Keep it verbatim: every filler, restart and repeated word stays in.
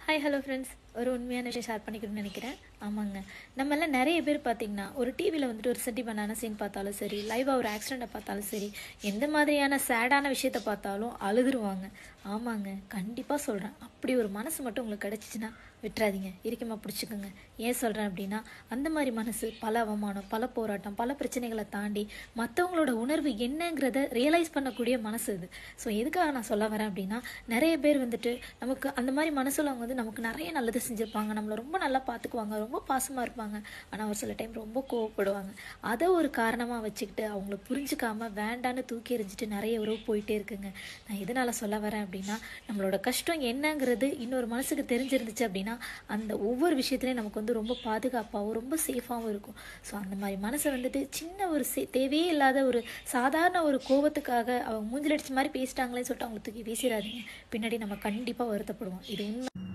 Hi hello friends, ஒரு உண்மையான விஷயம் ஷேர் பண்ணிக்கணும்னு நினைக்கிறேன். ஆமாங்க, நம்மளாம் நிறைய பேர் பார்த்தீங்கன்னா ஒரு டிவியில் வந்துட்டு ஒரு சென்டிமெண்டான சீன் பார்த்தாலும் சரி, லைவாக ஒரு ஆக்சிடெண்ட்டை பார்த்தாலும் சரி, எந்த மாதிரியான சேடான விஷயத்தை பார்த்தாலும் அழுதுருவாங்க. ஆமாங்க, கண்டிப்பாக சொல்கிறேன். அப்படி ஒரு மனசு மட்டும் உங்களுக்கு கிடச்சிச்சின்னா விட்டுறாதீங்க, இறுக்கமா பிடிச்சிக்கோங்க. ஏன் சொல்கிறேன் அப்படின்னா, அந்த மாதிரி மனசு பல அவமானம், பல போராட்டம், பல பிரச்சனைகளை தாண்டி மற்றவங்களோட உணர்வு என்னங்கிறத ரியலைஸ் பண்ணக்கூடிய மனசு இது. ஸோ எதுக்காக நான் சொல்ல வரேன் அப்படின்னா, நிறைய பேர் வந்துட்டு நமக்கு அந்த மாதிரி மனசுலவங்க வந்து நமக்கு நிறைய நல்லது செஞ்சுருப்பாங்க, நம்மளை ரொம்ப நல்லா பார்த்துக்குவாங்க, ரொம்ப பாசமாக இருப்பாங்க. ஆனால் ஒரு சில டைம் ரொம்ப கோவப்படுவாங்க. அதை ஒரு காரணமாக வச்சுக்கிட்டு அவங்கள புரிஞ்சுக்காமல் வேண்டான்னு தூக்கி எறிஞ்சிட்டு நிறைய உறவு போயிட்டே இருக்குங்க. நான் எதனால் சொல்ல வரேன் அப்படின்னா, நம்மளோட கஷ்டம் என்னங்கிறது இன்னொரு மனசுக்கு தெரிஞ்சிருந்துச்சு அப்படின்னா அந்த ஒவ்வொரு விஷயத்துலையும் நமக்கு வந்து ரொம்ப பாதுகாப்பாகவும் ரொம்ப சேஃபாகவும் இருக்கும். ஸோ அந்த மாதிரி மனசை வந்துட்டு சின்ன ஒரு சே தேவையே இல்லாத ஒரு சாதாரண ஒரு கோபத்துக்காக அவங்க மூஞ்சில் அடிச்ச மாதிரி பேசிட்டாங்களேன்னு சொல்லிட்டு அவங்களை தூக்கி வீசிடாதீங்க. பின்னாடி நம்ம கண்டிப்பாக வருத்தப்படுவோம். இது உண்மை.